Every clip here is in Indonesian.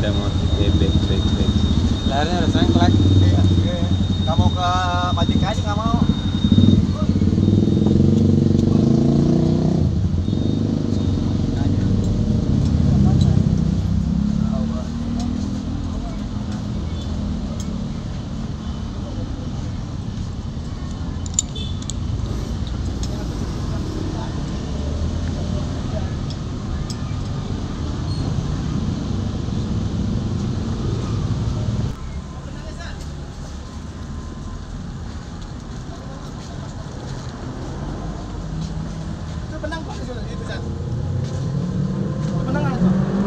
ada motif bebek, baik. Lehernya udah sengklek. Iya. Nggak mau ke Majikan aja, nggak mau. Benang kok itu kan. Benang kan itu.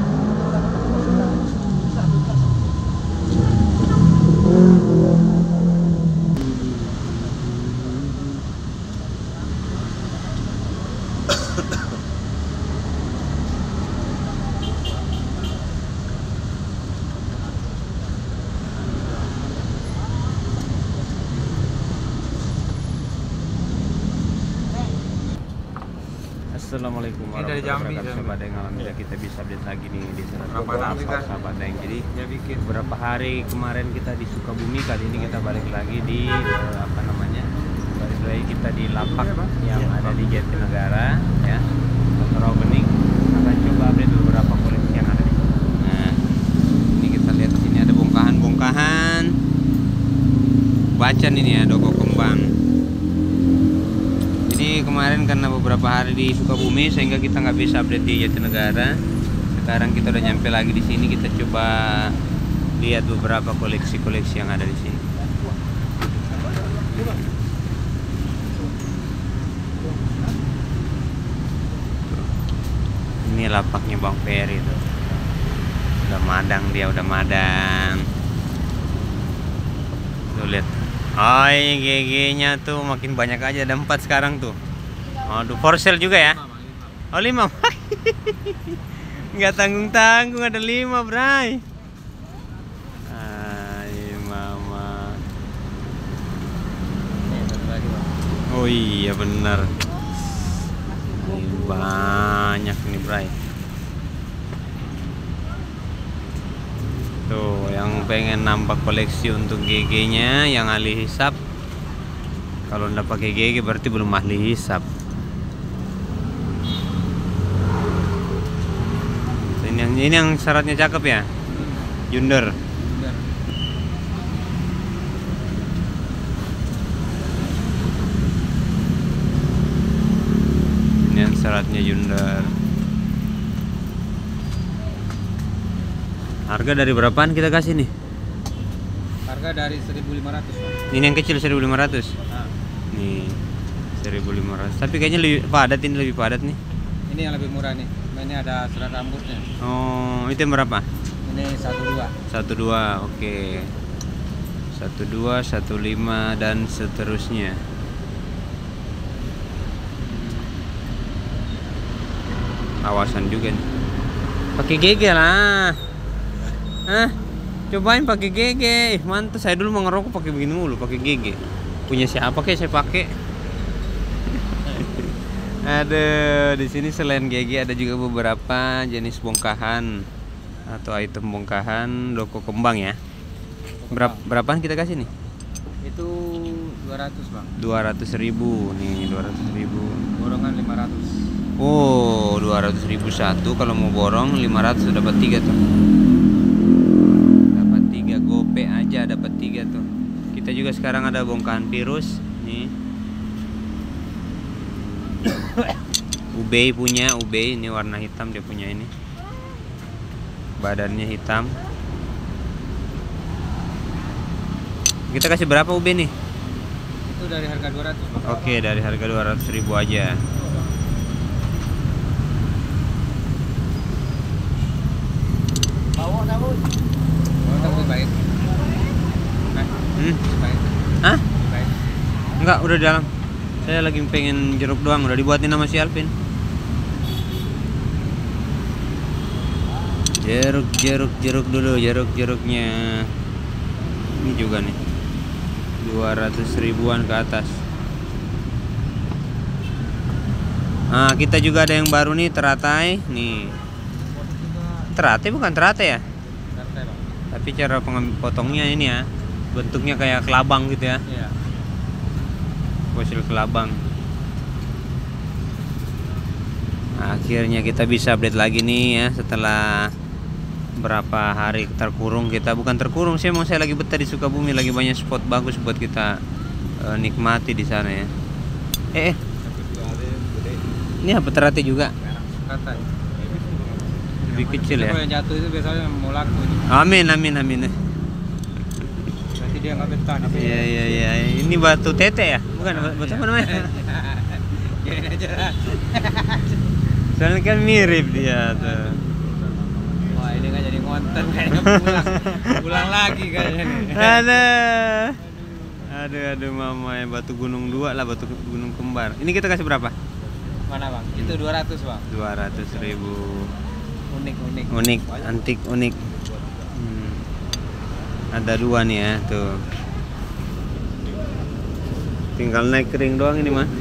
Assalamualaikum warahmatullahi wabarakatuh. Sahabat yang alhamdulillah kita bisa update lagi nih di sana. Sahabat yang jadi beberapa hari kemarin kita di Sukabumi, kali ini kita balik lagi di balik lagi kita di lapak yang ada di Jatinegara ya, Motor Opening. Akan coba update beberapa koleksi yang ada di sini. Nah, ini kita lihat di sini ada bongkahan bacan ini ya, doko kembang. Jadi kemarin karena beberapa hari di Sukabumi sehingga kita nggak bisa update di Jatinegara. Sekarang kita udah nyampe lagi di sini, kita coba lihat beberapa koleksi-koleksi yang ada di sini. Ini lapaknya Bang Ferry tuh. Udah madang dia, udah madang. Tuh lihat. Oh, ini GG-nya tuh makin banyak aja, ada 4 sekarang tuh. Aduh, for sale juga ya? Oh, 5. Nggak tanggung-tanggung, ada 5, bray. Ay, mama. Oh iya benar. Ini banyak nih, bray. Tuh, yang pengen nambah koleksi untuk GG-nya yang ahli hisap. Kalau nggak pakai GG berarti belum ahli hisap. Ini yang syaratnya cakep ya, Yunder. Ini yang syaratnya Yunder. Harga dari berapaan kita kasih nih? Harga dari 1.500. Ini yang kecil 1.500. Nah. Nih 1.500. Tapi kayaknya lebih padat, ini lebih padat nih. Ini yang lebih murah nih. Ini ada serat rambutnya. Oh, itu yang berapa? Ini 12. 12, oke. 12, 15 dan seterusnya. Awasan juga nih. Pakai GG lah. Hah? Cobain pakai GG. Mantap, saya dulu mau ngerokok pakai begini mulu, pakai GG. Punya siapa kayak saya pakai. Ada di sini selain GG ada juga beberapa jenis bongkahan atau item bongkahan doko kembang ya. Berapaan kita kasih nih? Itu 200, Bang. 200.000 nih, 200.000. Borongan 500. Oh, 200.000 satu. Kalau mau borong 500 dapat 3 tuh. Dapat 3 gope aja dapat 3 tuh. Kita juga sekarang ada bongkahan virus nih. Ubey punya, Ubey ini warna hitam dia punya ini. Badannya hitam. Kita kasih berapa Ubey nih? Itu dari harga 200, Bang. Oke, dari harga 200.000 aja. Bawa namun. Lebih baik. Baik. Hah? Baik. Enggak, udah di dalam. Saya lagi pengen jeruk doang, udah dibuatin sama si Alvin. Jeruk dulu, jeruknya. Ini juga nih. 200.000-an ke atas. Nah, kita juga ada yang baru nih, teratai nih. Teratai bukan teratai ya? Tapi cara potongnya ini ya, bentuknya kayak kelabang gitu ya. Iya. Fosil kelabang. Nah, akhirnya kita bisa update lagi nih ya setelah berapa hari terkurung. Kita bukan terkurung sih, emang saya lagi betah di Sukabumi, lagi banyak spot bagus buat kita nikmati di sana ya. Ini apa terati juga? Kata. Lebih kecil ya. Kalau yang jatuh itu biasanya mau laku ini. Amin. Berarti dia nggak betah di sini. Iya. Ini batu tete ya? Bukan batu apa namanya? Gini aja lah. Soalnya kan mirip dia tuh. Wah, ini nggak jadi konten kayaknya pulang lagi kayaknya nih. Aduh mama ya, batu gunung 2 lah, batu gunung kembar. Ini kita kasih berapa? Mana bang? Itu 200 bang. 200.000. Unik. Antik unik. Ada 2 nih ya tuh. Tinggal naik kering doang ini mah.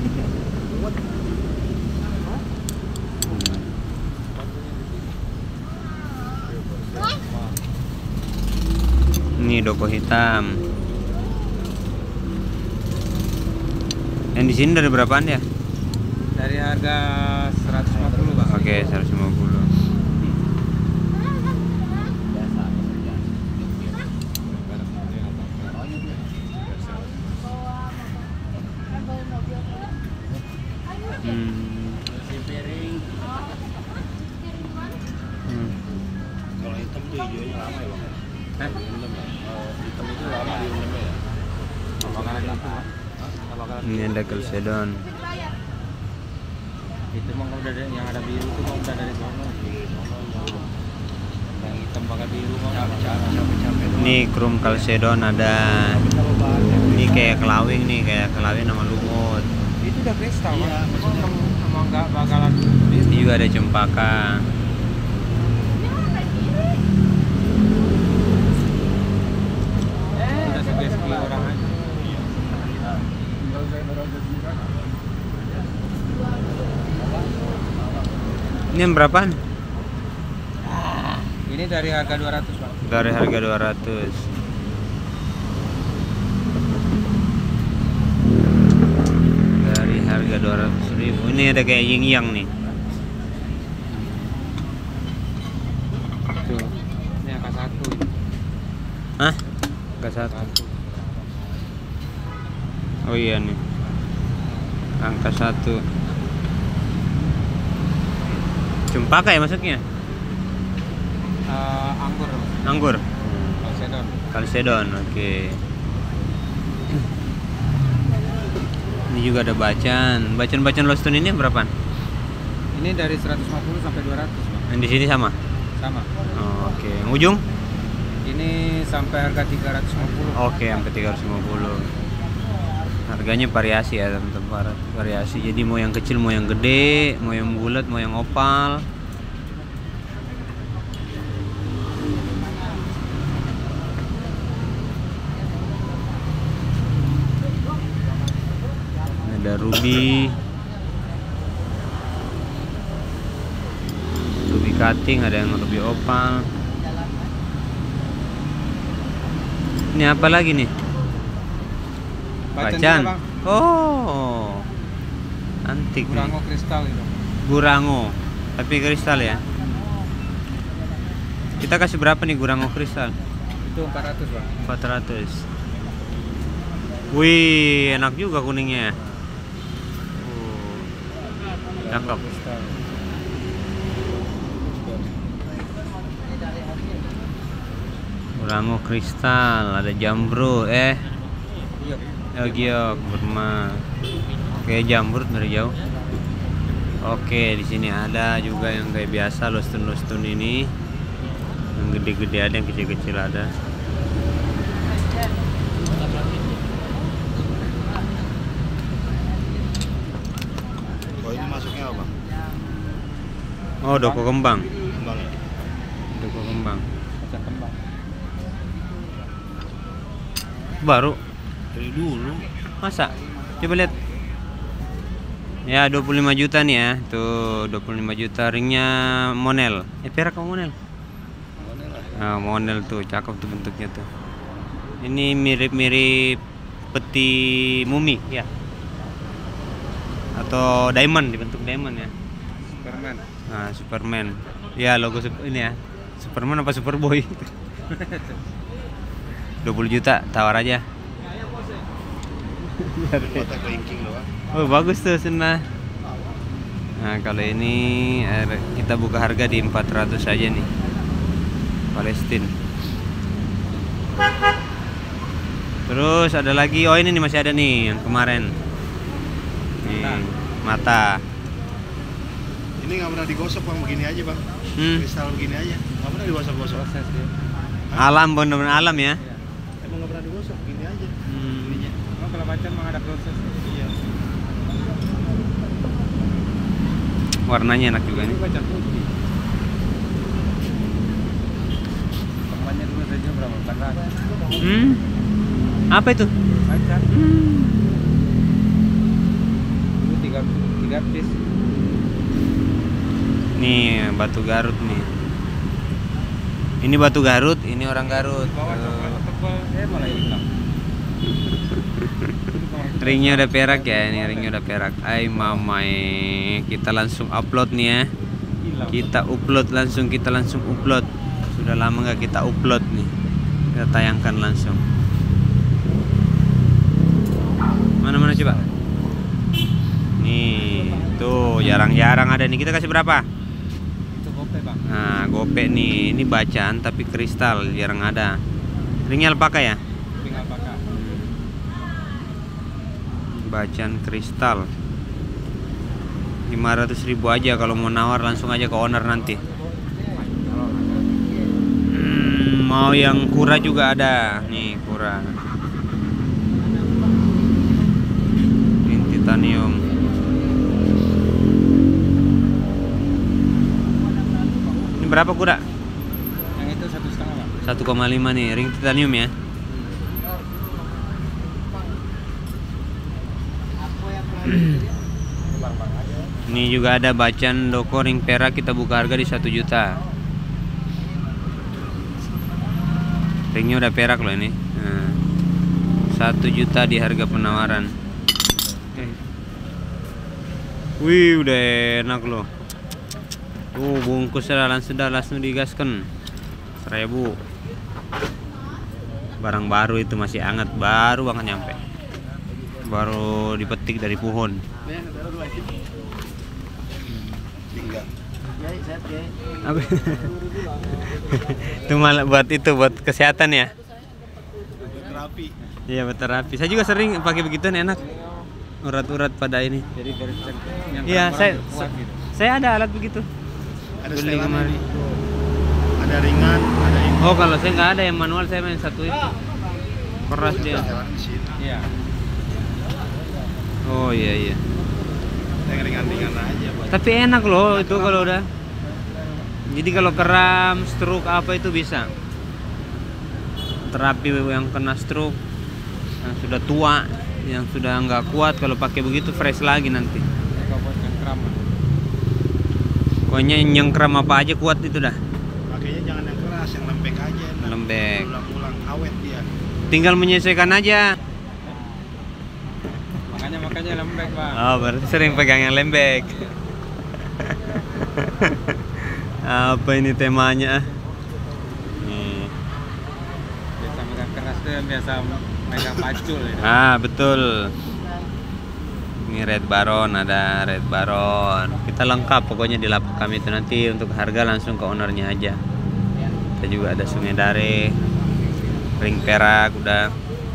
Ini doko hitam. Yang di sini dari berapaan ya? Dari harga 150 bang. Oke, 150. Kalau hitam tuh hijaunya lama ya bang. Hitam itu lama di undangnya ya. Ini ada Calcedon. Itu mah udah ada, yang ada biru itu mah udah dari sono. Yang hitam pakai biru mah capek. Ini Chrome Calcedon ada. Ini kayak kelawing sama lumut. Itu udah kristal bang. Emang nggak bakalan. Ini juga ada cempaka. Udah segi orang aja. Ini yang berapaan? Ini dari harga 200 bang. Dari harga 200. Dari harga 200.000. Ini ada kayak yin yang nih. Tuh. Ini angka 1. Hah? Angka 1. Oh iya nih. Angka 1. Cempaka ya masuknya? Anggur. Anggur. Calcedon. Oke. Ini juga ada bacan. Bacan Lostun ini berapaan? Ini dari 150 sampai 200 bang. Yang di sini sama? Sama. Oh, oke. Yang ujung? Ini sampai harga 350. Oke, sampai 350. Harganya variasi ya teman-teman, variasi. Jadi mau yang kecil, mau yang gede, mau yang bulat, mau yang opal. Ada ruby cutting, ada yang ruby opal. Ini apa lagi nih? Bacan. Oh, antik nih. Gurango kristal itu. Gurango, tapi kristal ya. Kita kasih berapa nih Gurango kristal? Itu 400 bang. 400. Wih, enak juga kuningnya. Cakep. Gurango kristal, ada jambro, giok, Burma. Oke, jamrut dari jauh. Oke, di sini ada juga yang kayak biasa lostun ini. Yang gede-gede ada, yang kecil-kecil ada. Oh ini masuknya apa? Oh, doko kembang. Kembang ya? Doko kembang. Baca kembang. Baru. Dari dulu. Masa? Coba lihat. Ya 25 juta nih ya. Tuh 25 juta ringnya Monel. Perak apa Monel? Nah, model tuh, cakep tuh bentuknya tuh. Ini mirip-mirip peti mumi ya, atau diamond, dibentuk diamond ya. Superman. Nah, Superman. Ya, logo ini ya. Superman apa Superboy? 20 juta tawar aja. Oh, bagus tuh Senna. Nah, kalau ini kita buka harga di 400 saja nih. Palestina. Terus ada lagi, oh ini nih masih ada nih yang kemarin. Nih, mata. Ini nggak pernah digosok bang, begini aja bang. Kristal begini aja, nggak pernah digosok-gosok. Alam, bener-bener alam ya. Emang nggak pernah digosok, begini aja. Oh, kalau baca emang ada proses. Iya. Warnanya enak juga nih. Baca putih. Temannya dulu saja berapa? 400. Apa itu? Baca. Dulu 3 piece. Nih batu Garut nih. Ini batu Garut, ini orang Garut. Bawa coklat tebal, malah hilang. Ringnya udah perak ya, ini ringnya udah perak. Ay mamai, kita langsung upload nih ya. Kita upload langsung, kita langsung upload. Sudah lama nggak kita upload nih. Kita tayangkan langsung. Mana coba? Nih, tuh jarang-jarang ada nih. Kita kasih berapa? Itu gope bang. Nah, gope nih. Ini bacaan tapi kristal, jarang ada. Ringnya alpaka ya? Ring alpaka. Bacaan kristal. 500.000 aja kalau mau nawar, langsung aja ke owner nanti. Mau yang kura juga ada. Nih, kura. Ini titanium. Ini berapa kura? Yang itu 1,5 bang. 1,5 nih, ring titanium ya. Ini juga ada bacaan doko ring perak, kita buka harga di 1 juta. Ringnya udah perak loh ini. Nah, 1 juta di harga penawaran. Wih, udah enak loh. Tuh bungkusnya langsung digaskan. 1.000. Barang baru itu, masih hangat, baru banget nyampe. Baru dipetik dari pohon. Apa? Itu malah buat kesehatan ya. Terapi. Iya, buat terapi. Saya juga sering pakai begituan, enak. Urat-urat pada ini. Jadi garis yang Iya, kuat gitu. saya ada alat begitu. Ada Beli setelan kemarin. ini. Ada ringan, ada ini. Oh, kalau saya nggak ada yang manual, saya main satu itu. Keras dia. Setelan di sini. Iya. Oh iya. Yang ringan-ringan aja. Buat Tapi enak loh itu kalau udah. Jadi kalau kram, stroke apa itu bisa. Terapi yang kena stroke, yang sudah tua, yang sudah nggak kuat, kalau pakai begitu fresh lagi nanti. Kalau buat cengkram. Pokoknya nyengkram apa aja kuat itu dah. pakainya jangan yang keras, yang lembek aja. Lembek. Ulang-ulang awet dia. Tinggal menyesuaikan aja. Makanya lembek bang. Oh, berarti sering pegang yang lembek. Apa ini temanya? Nih. Biasa megang keras tuh yang biasa megang pacul ya. Ah, betul. Ini Red Baron, ada Red Baron. Kita lengkap pokoknya di lapak kami itu, nanti untuk harga langsung ke ownernya aja. Kita juga ada Sungai Dare, ring perak udah.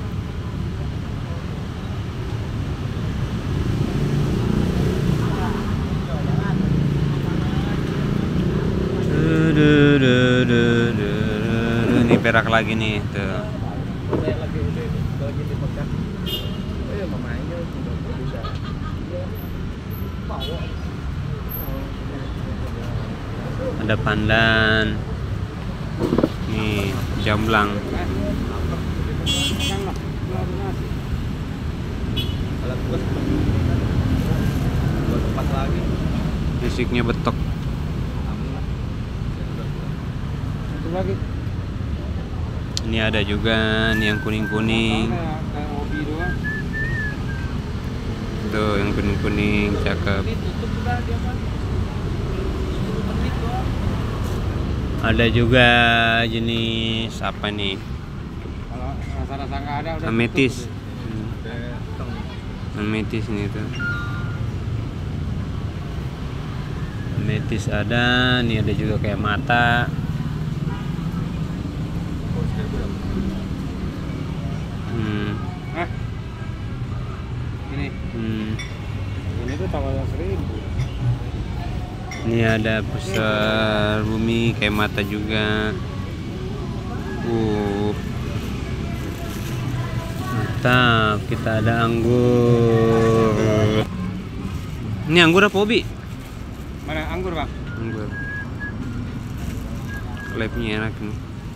Ini perak lagi nih tuh. Ada pandan. Nih, jamblang. Fisiknya betok. Satu lagi. Ini ada juga nih yang kuning-kuning. Tuh yang kuning-kuning cakep. Ada juga jenis apa nih? Kalau rasa-rasa nggak ada udah Ametis. tutup. Ametis nih tuh. Ametis ada, nih ada juga kayak mata. Ini tuh tawar 1.000. Ini ada pusar bumi kayak mata juga. Mantap, kita ada anggur. Ini anggur apa, Obi? Mana anggur, Bang? Anggur. Klepnya enak nih.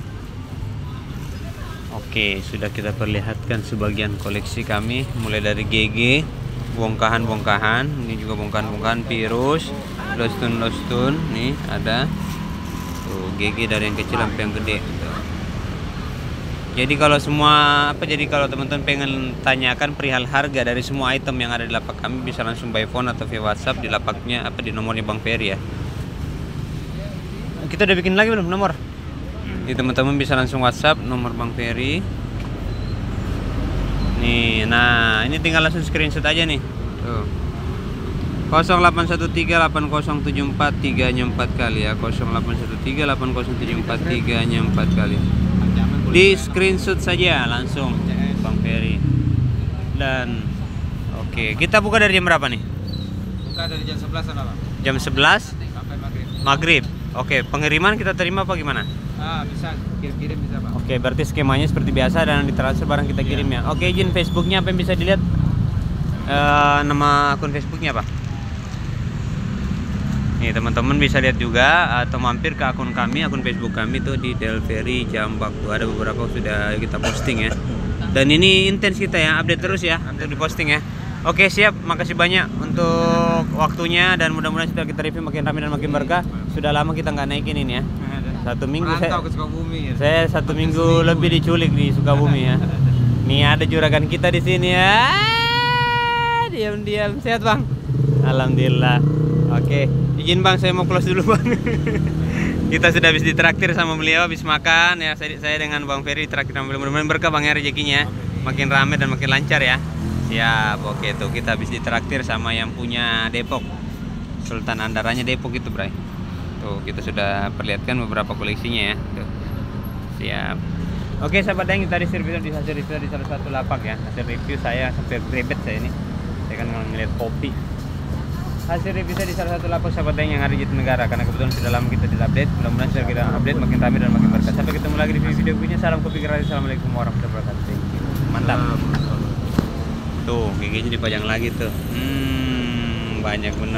Oke, sudah kita perlihatkan sebagian koleksi kami, mulai dari GG, bongkahan-bongkahan, ini juga bongkahan-bongkahan virus, lostun, nih ada. Tuh, GG dari yang kecil sampai yang gede. Tuh. Jadi kalau kalau teman-teman pengen tanyakan perihal harga dari semua item yang ada di lapak kami, bisa langsung by phone atau via WhatsApp di lapaknya di nomornya Bang Ferry ya. Kita udah bikin lagi belum nomor? Jadi teman-teman bisa langsung WhatsApp nomor Bang Ferry. Nih, nah ini tinggal langsung screenshot aja nih. Tuh. 08138074 kali ya. 08138074 kali. Di screenshot saja langsung Bang Ferry. Dan oke, kita buka dari jam berapa nih? Buka dari jam 11 sana, Bang. Jam 11 Sampai maghrib. maghrib. Oke, pengiriman kita terima apa gimana? Bisa kirim-kirim bisa, Bang. Oke, berarti skemanya seperti biasa dan ditransfer barang kita kirim ya. Oke, izin Facebooknya apa yang bisa dilihat? Nama akun Facebooknya apa? Nih teman-teman bisa lihat juga atau mampir ke akun kami, akun Facebook kami tuh di Del Ferry Jambak. Tuh ada beberapa sudah kita posting ya. Dan ini intens kita ya, update terus ya untuk diposting ya. Oke, siap, makasih banyak untuk waktunya dan mudah-mudahan setelah kita review makin ramai dan makin berkah. Sudah lama kita nggak naikin ini ya. 1 minggu Rantau ke Sukabumi ya. saya 1 minggu lebih diculik di Sukabumi ya. Nih ada juragan kita di sini ya. Diam-diam sehat, Bang. Alhamdulillah. Oke, izin Bang, saya mau close dulu, Bang. Kita sudah habis ditraktir sama beliau, habis makan ya. Saya dengan Bang Ferry ditraktir sama beliau. Mudah-mudahan berkah Bang ya rezekinya. Makin ramai dan makin lancar ya. Siap. Oke, tuh kita habis ditraktir sama yang punya Depok. Sultan Andaranya Depok itu, Bray. Tuh, kita sudah perlihatkan beberapa koleksinya ya. Tuh. Siap. Oke, sahabat Daeng, tadi hasil review di salah satu lapak ya. Hasil review saya sampai berebet saya ini. Saya kan ngeliat kopi. Hasil review saya di salah satu lapak sahabat Daeng yang ada di Jatinegara, karena kebetulan sudah lama kita di-update. Mudah-mudahan setelah kita update makin ramai dan makin berkah. Sampai ketemu lagi di video berikutnya. Salam kopi gratis. Assalamualaikum warahmatullahi wabarakatuh. Mantap. Tuh, giginya dipajang lagi tuh. Banyak bener.